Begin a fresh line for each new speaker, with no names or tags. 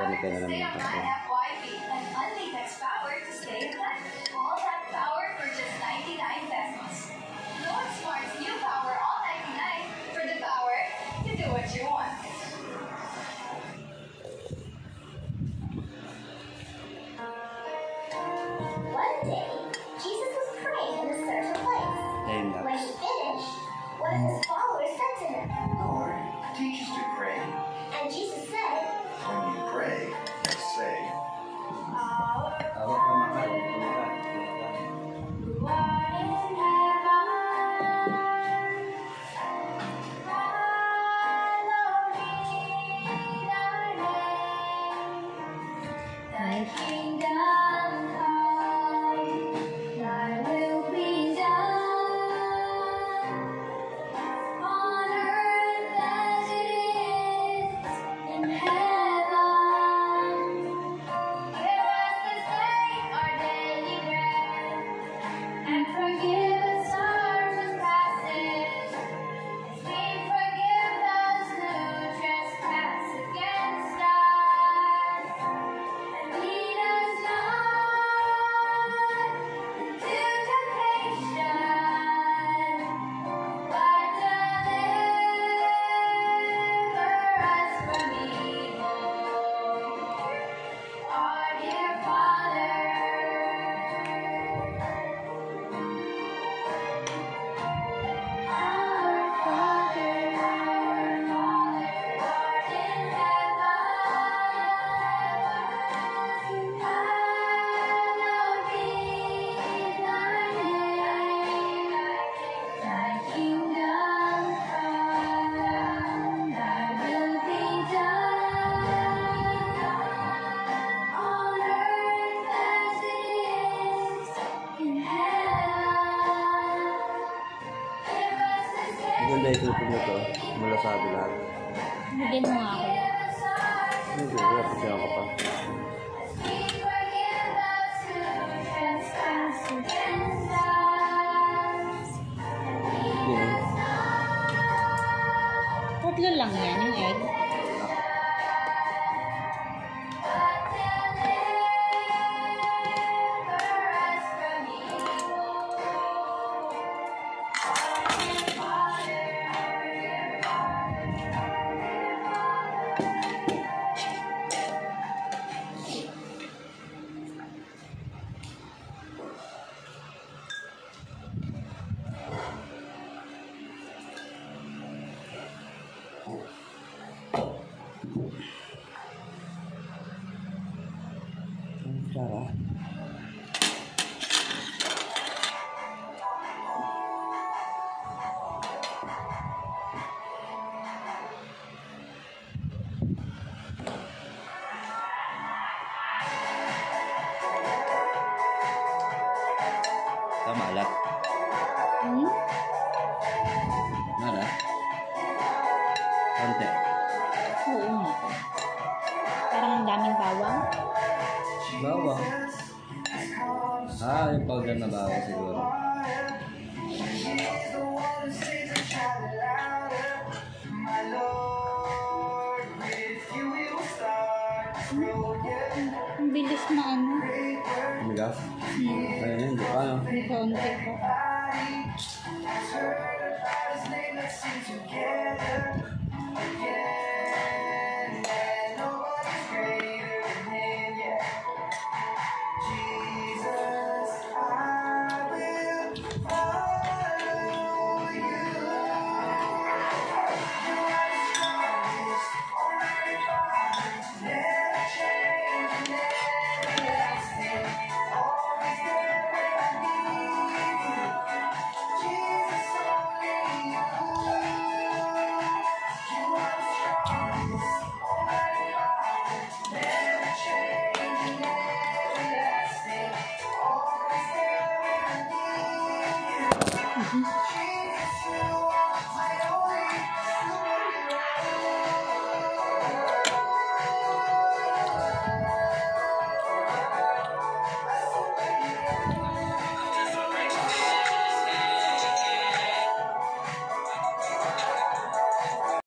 Panik ka na naman ng kaso.
One day, Jesus was praying in a certain place. When he finished, one of his followers said to him,
Lord, teach us to pray.
And Jesus said,
When you pray, say,
Our
Father,
who art in heaven, hallowed be thy name. Thy kingdom come, thy will be done, on earth as it is in heaven. Give us this day our daily bread, and forgive us our trespasses, as we forgive those who trespass against us. And lead us not into temptation, but deliver us from evil. Our dear Father, art in heaven, hallowed be thy name. Thy kingdom come, thy will be done, on earth as it is in heaven. Give us this day
Maganda ito na ito. Malasado lahat.
Bigyan mo nga ako.
Hindi, wala pa siya ako pa.
as we forgive those who trespass against us.
Hindi na.
Tatlo lang yan, yung egg.
But deliver us from evil.
Sarah. Tama alat. Nara. Konti.
Oo nga. Parang ang daming bawang.
Bawang. Yung powder na bawang siguro.
Ang bilis na ano.
Umigas? Ayun, hindi pa. No?
May kaunti ko.
Heard about his name, let's sing together. Yeah.